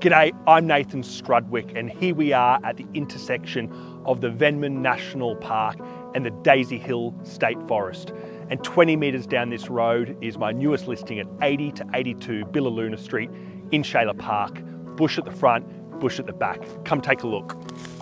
G'day, I'm Nathan Strudwick, and here we are at the intersection of the Venman National Park and the Daisy Hill State Forest. And 20 metres down this road is my newest listing at 80 to 82 Billiluna Street in Shailer Park. Bush at the front, bush at the back. Come take a look.